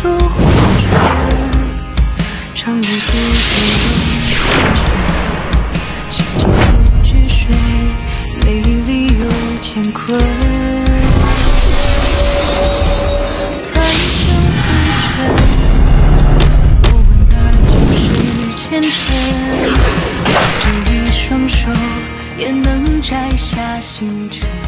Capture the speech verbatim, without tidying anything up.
出红尘，长日不变闲沉，心中不知谁，泪里有乾坤。半生浮沉，我问那就是前尘。这一双手也能摘下星辰。